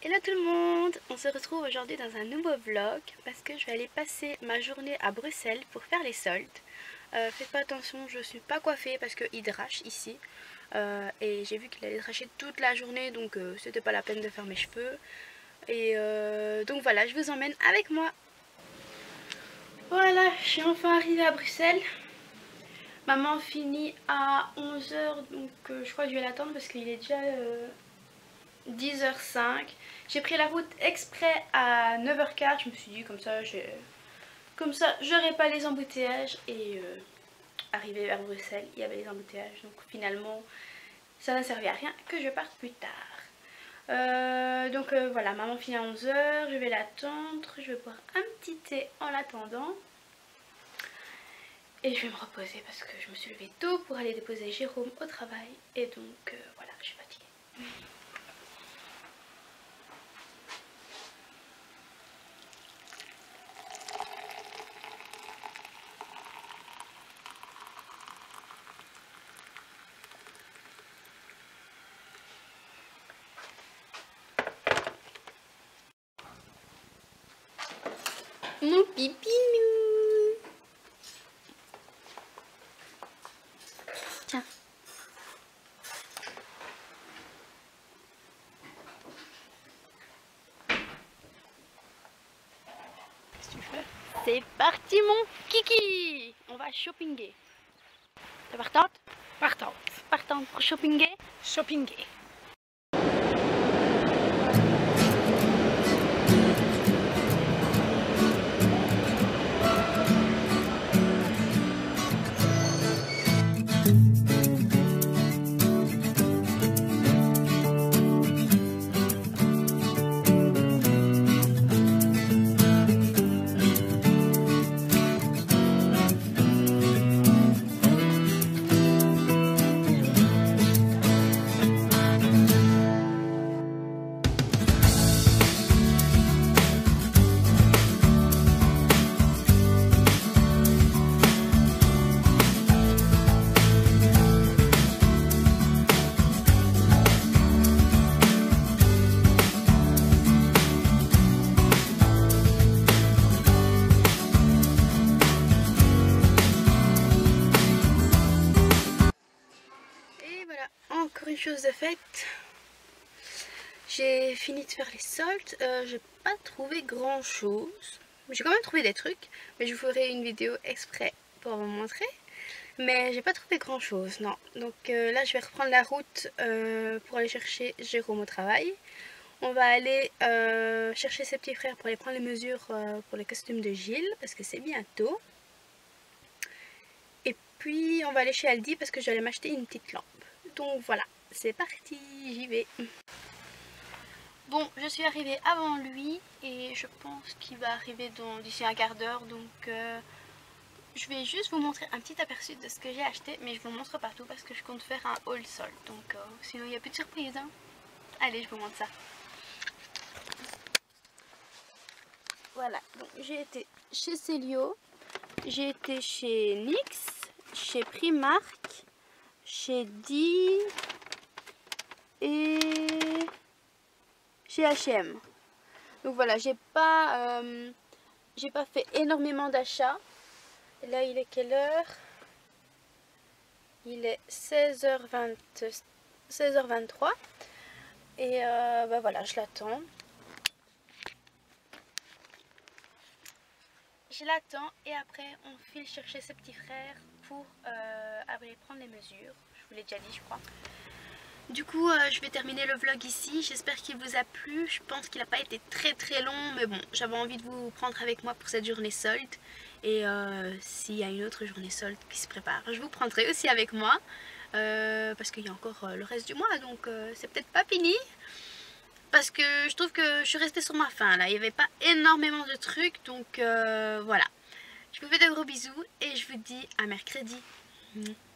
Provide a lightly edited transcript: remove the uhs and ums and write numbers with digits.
Hello tout le monde, on se retrouve aujourd'hui dans un nouveau vlog parce que je vais aller passer ma journée à Bruxelles pour faire les soldes. Faites pas attention, je suis pas coiffée parce qu'il drache ici et j'ai vu qu'il allait dracher toute la journée, donc c'était pas la peine de faire mes cheveux. Et donc voilà, je vous emmène avec moi. Voilà, je suis enfin arrivée à Bruxelles. Maman finit à 11 h, donc je crois que je vais l'attendre parce qu'il est déjà 10h05. J'ai pris la route exprès à 9h15. Je me suis dit comme ça j'aurai pas les embouteillages. Et arrivé vers Bruxelles, il y avait les embouteillages. Donc finalement, ça n'a servi à rien que je parte plus tard. Voilà, maman finit à 11 h. Je vais l'attendre. Je vais boire un petit thé en l'attendant. Et je vais me reposer parce que je me suis levée tôt pour aller déposer Jérôme au travail. Et donc voilà, je suis fatiguée. Mon pipinou. Tiens. Qu'est-ce que tu fais? C'est parti mon kiki. On va shoppinguer. T'es partante? Partante. Partante pour shoppinguer? Shoppinguer. Encore une chose de faite, j'ai fini de faire les soldes. J'ai pas trouvé grand chose, j'ai quand même trouvé des trucs, mais je vous ferai une vidéo exprès pour vous montrer. Mais j'ai pas trouvé grand chose, non. Donc là je vais reprendre la route pour aller chercher Jérôme au travail. On va aller chercher ses petits frères pour aller prendre les mesures pour les costumes de Gilles parce que c'est bientôt. Et puis on va aller chez Aldi parce que j'allais m'acheter une petite lampe. Donc voilà, c'est parti, j'y vais. Bon, je suis arrivée avant lui et je pense qu'il va arriver d'ici un quart d'heure. Donc je vais juste vous montrer un petit aperçu de ce que j'ai acheté. Mais je vous montre pas tout parce que je compte faire un haul solde. Donc sinon il n'y a plus de surprise. Hein. Allez, je vous montre ça. Voilà, donc j'ai été chez Célio, j'ai été chez NYX, chez Primark, chez D et chez H&M. Donc voilà, j'ai pas fait énormément d'achats. Là il est quelle heure? Il est 16h23 et bah voilà, je l'attends. Je l'attends et après on file chercher ses petits frères pour aller prendre les mesures. Je vous l'ai déjà dit je crois. Du coup je vais terminer le vlog ici. J'espère qu'il vous a plu. Je pense qu'il n'a pas été très long. Mais bon, j'avais envie de vous prendre avec moi pour cette journée solde. Et s'il y a une autre journée solde qui se prépare, je vous prendrai aussi avec moi. Parce qu'il y a encore le reste du mois. Donc c'est peut-être pas fini. Parce que je trouve que je suis restée sur ma faim là. Il n'y avait pas énormément de trucs. Donc voilà. Je vous fais de gros bisous. Et je vous dis à mercredi.